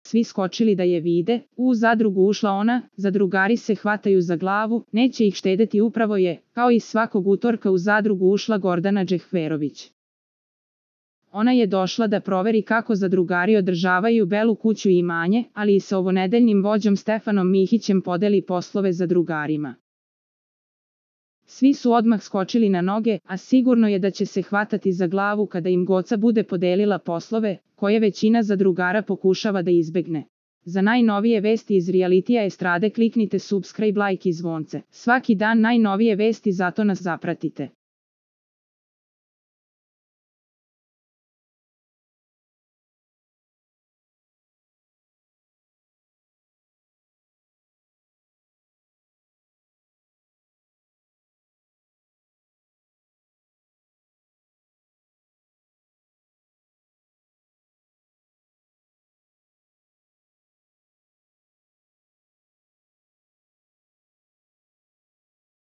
svi skočili da je vide, u zadrugu ušla ona, zadrugari se hvataju za glavu, neće ih štedeti, upravo je, kao i svakog utorka u zadrugu ušla Gordana Džehverović. Ona je došla da proveri kako zadrugari održavaju Belu kuću i imanje, ali i sa ovonedeljnim vođom Stefanom Mihićem podeli poslove zadrugarima. Svi su odmah skočili na noge, a sigurno je da će se hvatati za glavu kada im Goca bude podelila poslove, koje većina zadrugara pokušava da izbegne. Za najnovije vesti iz realitija estrade kliknite subscribe, like i zvonce. Svaki dan najnovije vesti, zato nas zapratite.